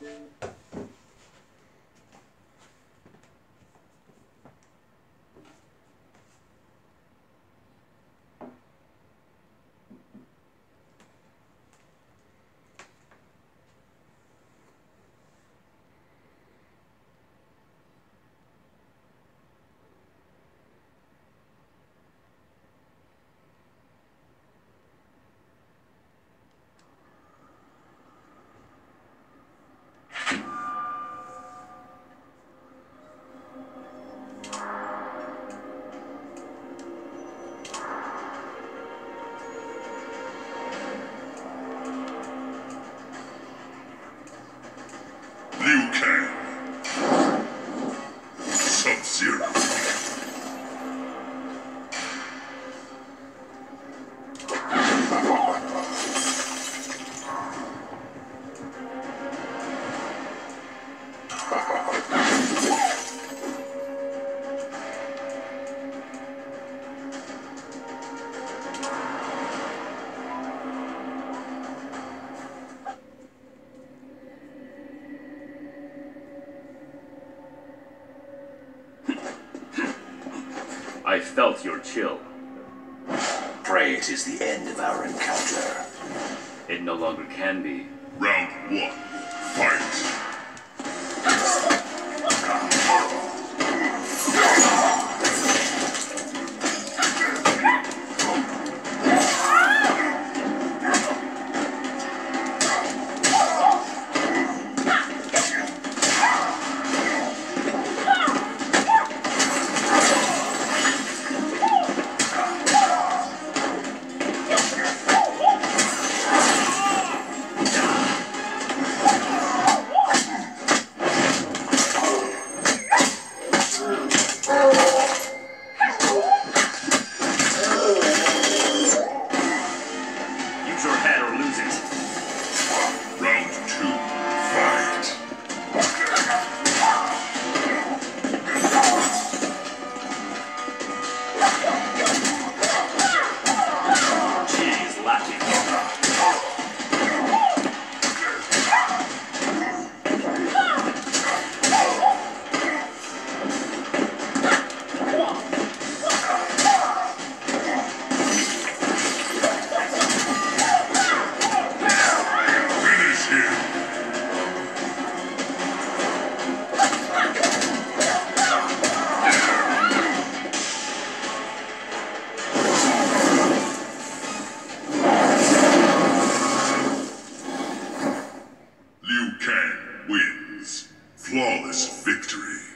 Liu Kang. Sub-Zero. I felt your chill. Pray it is the end of our encounter. It no longer can be. Round 1. Fight. Use your head or lose it. Round 2. Fight. She is lacking. Finish him. Liu Kang wins. Flawless victory.